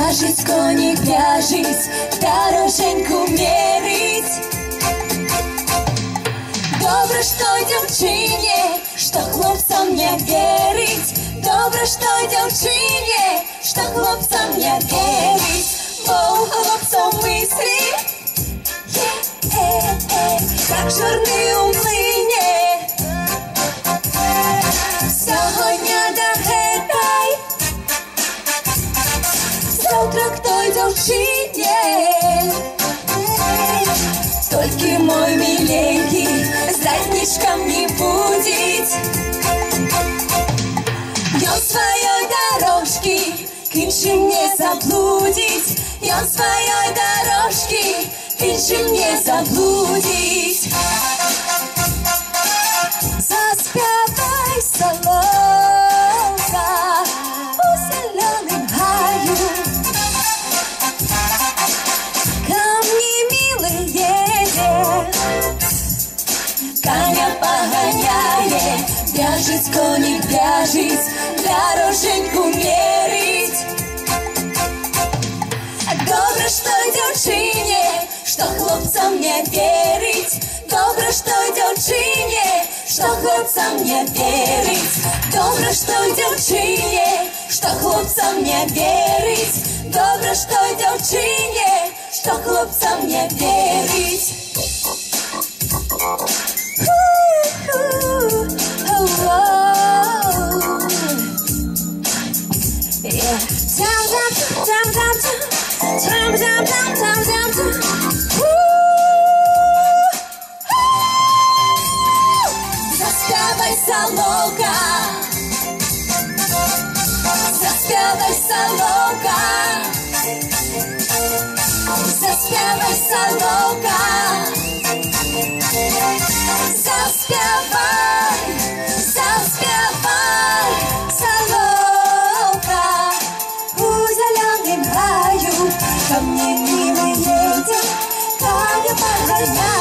В'яжись, коник, в'яжись, дороженьку мерить. Добре, що дівчині, що хлопцам не вірить. Добре, що дівчині, що хлопцам не вірить. Бо у хлопців мислі як жорни у млині. Сьогодні догадай, завтра к той дівчині. Только мой миленький задничком не будет. Он своей дорожки к іншим не заблудить. Он своей дорожки к іншим не заблудить. Заспевай, соловка, у зеленым гаю. Коня погоняет, в'яжись, коник, в'яжись, дороженьку мерить. Добре, що дівчині, що хлопцам не вірить. Добре, що дівчині, що хлопцам не вірить. Добре, що дівчині, що хлопцам не вірить. Добре, що дівчині, що хлопцам не вірить. Заспевай, соловка, заспевай, соловка, заспевай, соловка. Заспевай, заспевай, соловка, у зеленом раю. Ко мне, милый, едет, коня погоняет.